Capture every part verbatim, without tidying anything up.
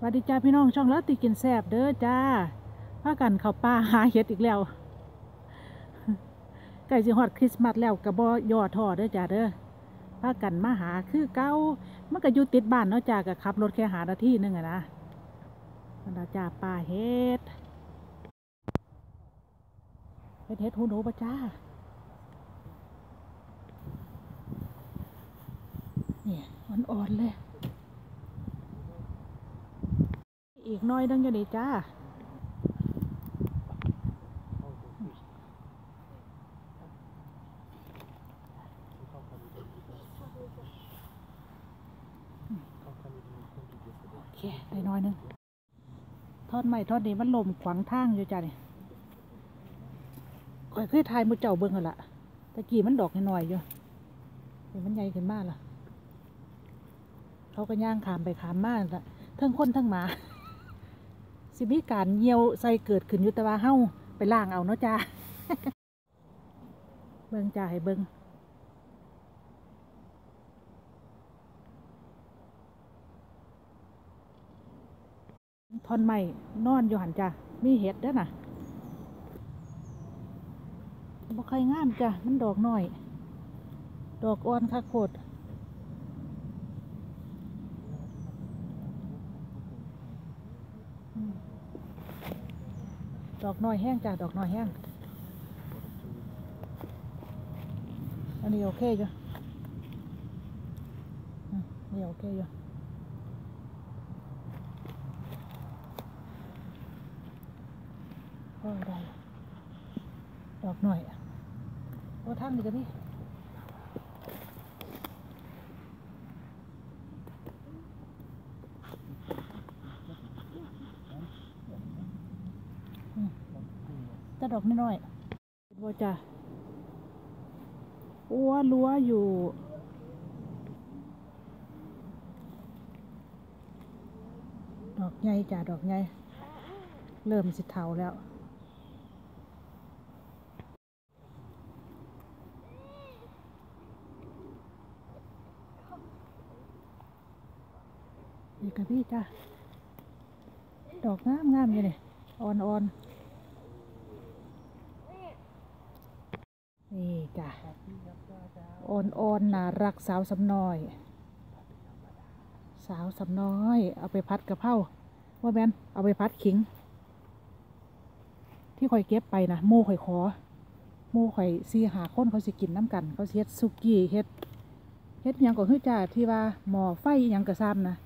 วัสดีจ้าพี่น้องช่องแล้วตีกินแซ่บเด้อจ้าพากันเข้าป่าหาเห็ดอีกแล้วใกล้สิฮอดคริสต์มาสแล้วกระบ่ย่อท้อเด้อจ้าเด้อพากันมาหาคือเก่ามันก็อยู่ติดบ้านเนาะจ้าก็ขับรถแค่หานาทีนึงอะนะมันจ้าป่าเห็ดเห็ดเห็ดหูหนูปะจ้าเนี่ยอ่อนๆเลยอีกน้อยนึงจะดีจ้าโอเคได้น้อยนึงทอดใหม่ทอดนี้มันลมขวางทางอยู่จ้าเนี่ยค่อยคือทายมือเจ้าเบิ้งกันละตะกี้มันดอกน้อยๆอยู่เห็นมันใหญ่ขึ้นมากละเขาก็ย่างขามไปขามมาละทั้งคนทั้งหมาสิมีการเหี่ยวใส่เกิดขึ้นอยู่แต่ว่าเฮาไปล่างเอาเนาะจ้า เบิ่งจ้าให้เบิ่งท่อนไม้นอนอยู่หันจ้ามีเห็ดเด้อน่ะบ่ค่อยงามจ้ะมันดอกน้อยดอกอ่อนค่ะโคตรดอกน้อยแห้งจ้ะดอกน้อยแห้งอันนี้โอเคจ้ะนี่โอเคจ้ะก็ได้ดอกหน่อยโอ้ทั้งนี่กันนี่แต่ดอกน้อยๆบัวจ้ะอ้วลัวอยู่ดอกใหญ่จ้ะดอกใหญ่เริ่มสิเทาแล้วนี่กับพี่จ้ะดอกงามงามอยู่เนี่ยอ่อนอ่อนนี่จ้ะอ่อนอ่อนน่ารักสาวสำน้อยสาวสำน้อยเอาไปพัดกะเพราว่าแมนเอาไปพัดขิงที่ข่อยเก็บไปนะโม่ข่อยขอโม่ข่อยซีหาคนเขาสิกินน้ำกันเขาเฮ็ดซุกี้เฮ็ดเฮ็ดยังก็คือจ้าที่ว่าหม้อไฟยังกระซ้ำนะ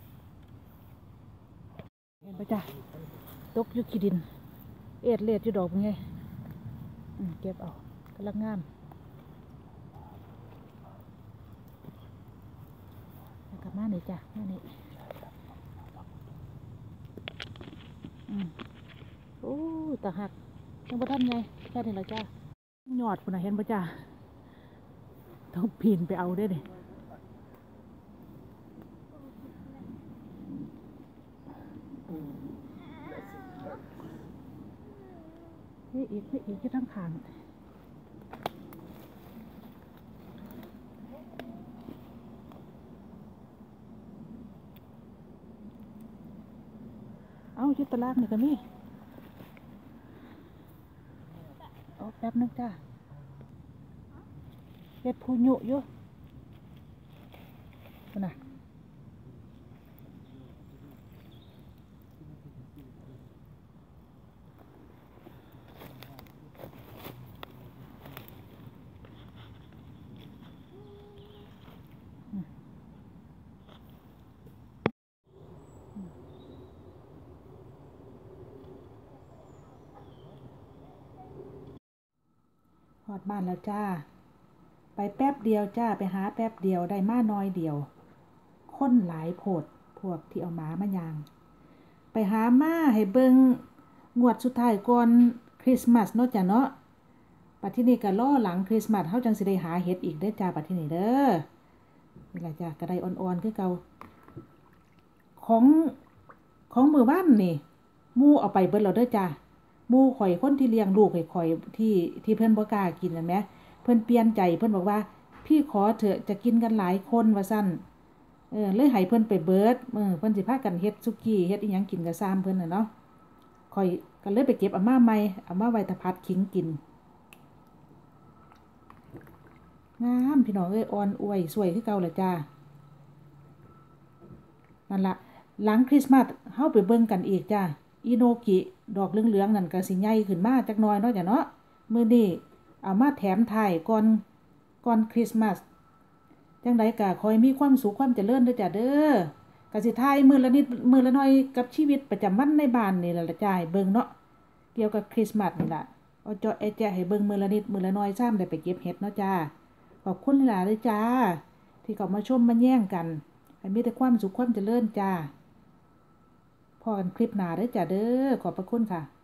เห็นปะจ้ะตกยุขี้ดินเอ็ดเล็ดอยู่ดอกเป็นไงเก็บเอากำลังงามกลับมาหน่อยจ้ะมาหน่อยอืมโอ้ตาหักยังบ่ทันไงแค่นี้ละจ้ายอดคุณน่ะเห็นปะจ้ะต้องปีนไปเอาได้เลยเฮ้ยอีกเฮ้ยอีกที่ทั้งขางเอายุตลากนี่ก็มีเอาแป๊บนึงจ้าเฮ็ดผู้ยุอยู่น่ะฮอดบ้านแล้วจ้าไปแป๊บเดียวจ้าไปหาแป๊บเดียวได้มาน้อยเดียวคนหลายโพดพวกที่เอาหมามาย่างไปหามาให้เบิ่งงวดสุดท้ายก่อนคริสต์มาสเนาะจ้ะเนาะปัดที่นี่ก็รอหลังคริสต์มาสเฮาจังสิได้หาเห็ดอีกเด้อจ้าปัดที่นี่เด้อนี่ล่ะจ้าก็ได้อ่อนๆคือเก่าของของมื้อวานนี่หมู่เอาไปเบิดแล้วเด้อจ้าหมู่ข่อยคนที่เลี้ยงลูกให้ข่อยที่ที่เพิ่นบ่กล้ากินนั่นแหมเพิ่นเปลี่ยนใจเพิ่นบอกว่าพี่ขอเถอะจะกินกันหลายคนว่าซั่นเออเลยให้เพิ่นไปเบิดเออเพิ่นสิพากันเฮ็ดสุกี้เฮ็ดอีหยังกินก็ซ้ำเพิ่นน่ะเนาะข่อยก็เลยไปเก็บเอามาใหม่เอามาไว้ถ้าผัดขิงกินงามพี่น้องเอ้ยอ่อนอวยสวยคือเก่าแหละจ้านั่นล่ะหลังคริสต์มาสเฮาไปเบิ่งกันอีกจ้าอิโนกิดอกเหลืองๆนั่นก็สิใหญ่ขึ้นมาจักหน่อยเนาะจ้ะเนาะมื้อนี้เอามาแถมท้ายก่อนก่อนคริสต์มาสจังไดก็ขอให้มีความสุขความเจริญเด้อจ้ะเด้อก็สิถ่ายมื้อละนิดมื้อละหน่อยกับชีวิตประจำวันในบ้านนี่แหละล่ะจ้าให้เบิ่งเนาะเกี่ยวกับคริสต์มาสนี่ล่ะเอาเจาะแอะแจ๊ะให้เบิ่งมื้อละนิดมื้อละหน่อยซ้ำได้ไปเก็บเห็ดเนาะจ้าขอบคุณหลายๆเลยจ้าที่เข้ามาชมมาแย่งกันให้มีแต่ความสุขความเจริญจ้าพอกันคลิปหน้าเด้อจ้าเด้อขอบพระคุณค่ะ